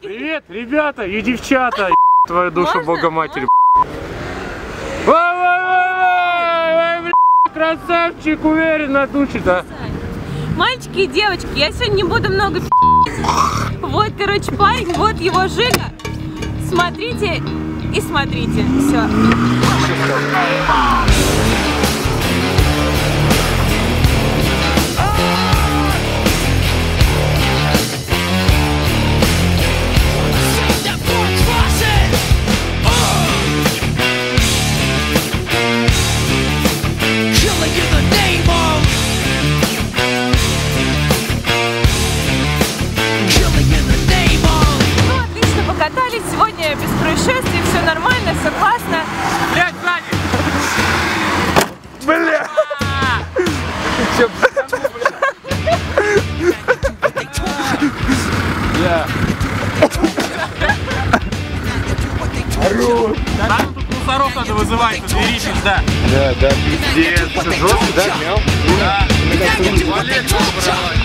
Привет, ребята и девчата, твою душу, Богоматерь. Красавчик, уверенно душит, а. Мальчики и девочки, я сегодня не буду много Вот, короче, парень, вот его Жига. Смотрите и смотрите. Все. Сегодня без происшествий, все нормально, все классно. Блядь, сзади! Бля! Там тут мусоров надо вызывать, на двери пизда. Да, пиздец. Жестко, да, мяу? Да.